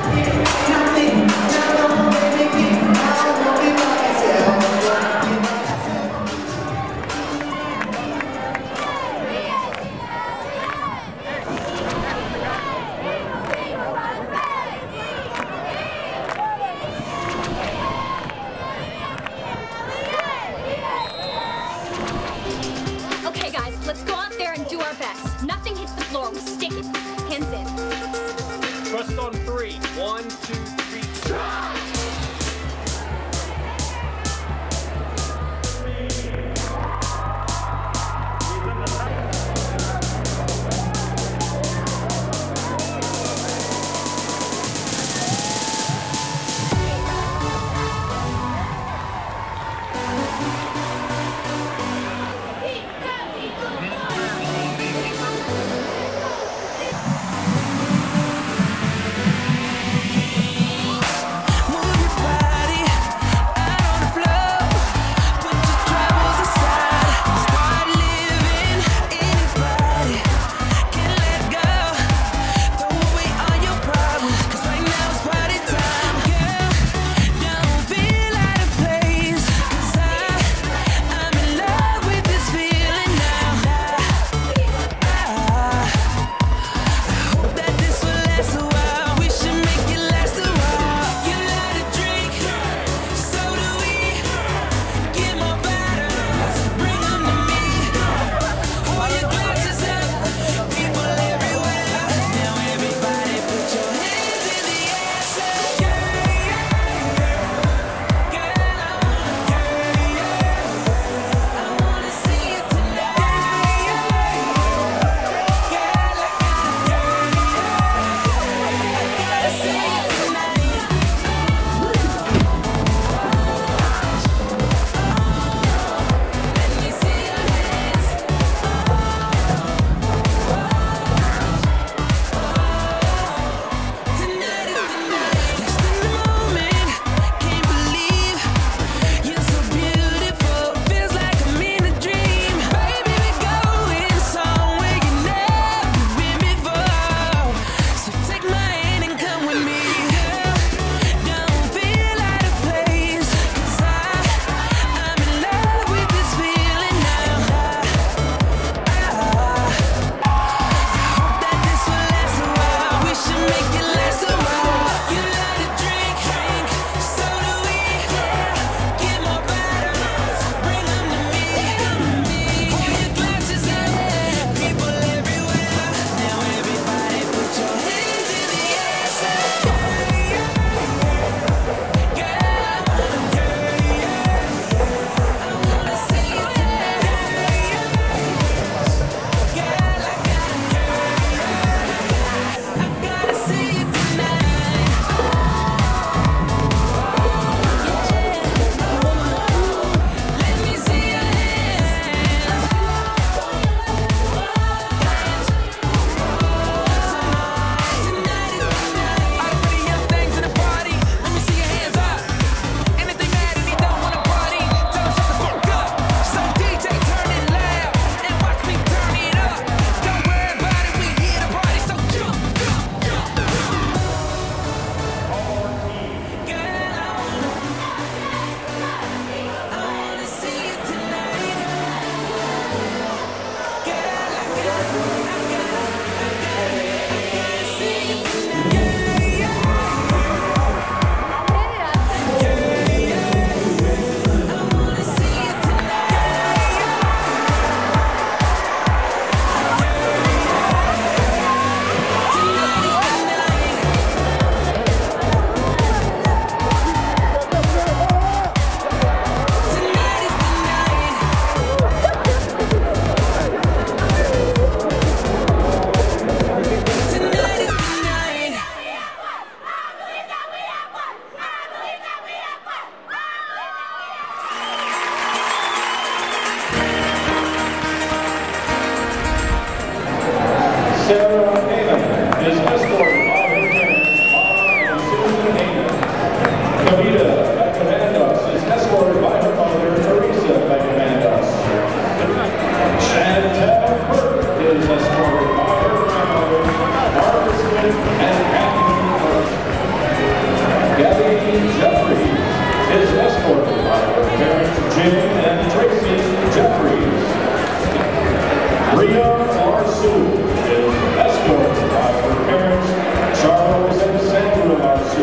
Let's go out there and do our best. Nothing hits the floor. We stick it. Hands in. Trust on 3. 1, 2, 3, try! Move Jeffries is escorted by her parents Jim and Tracy Jeffries. Rhea Marsu is escorted by her parents Charles and Sandra Marsu.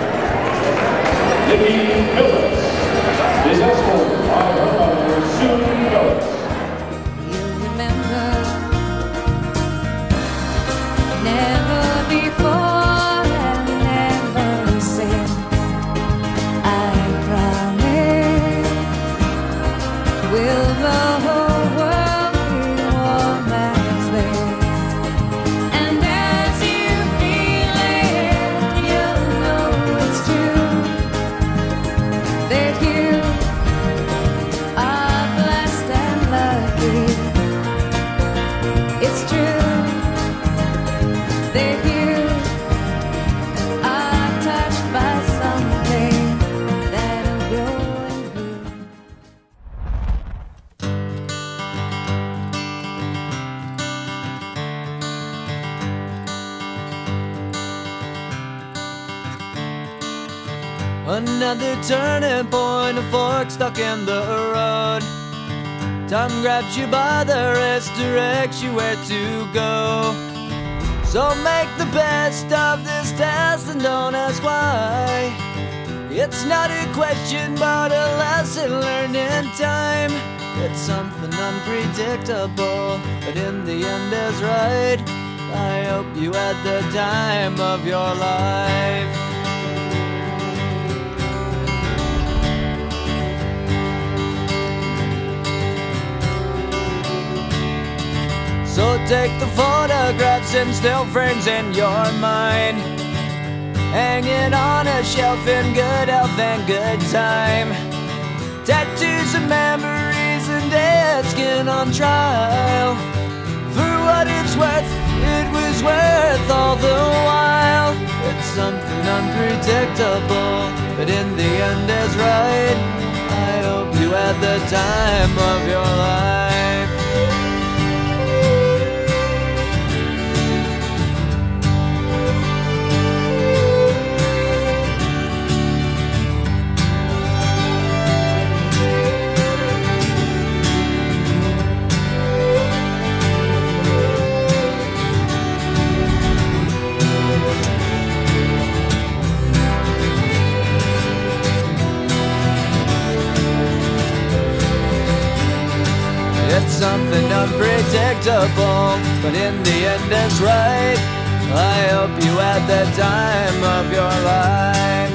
Nikki Phillips is escorted by her mother Sue Phillips. You remember never before and never since I promise will the whole world be warm as this. And as you feel it, you'll know it's true that you are blessed and lucky. It's true that you are touched by something that'll grow and bloom. Another turning point, a fork stuck in the road. Time grabs you by the wrist, directs you where to go. So make the best of this test and don't ask why. It's not a question but a lesson learned in time. It's something unpredictable, but in the end is right. I hope you had the time of your life. So take the photographs and still frames in your mind, hanging on a shelf in good health and good time. Tattoos and memories and dead skin on trial. For what it's worth, it was worth all the while. It's something unpredictable, but in the end is right. I hope you had the time of your life. It's something unpredictable, but in the end it's right. I hope you had the time of your life.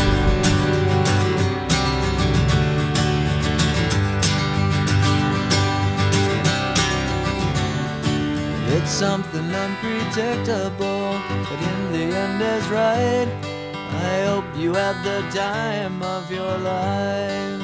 It's something unpredictable, but in the end is right. I hope you had the time of your life.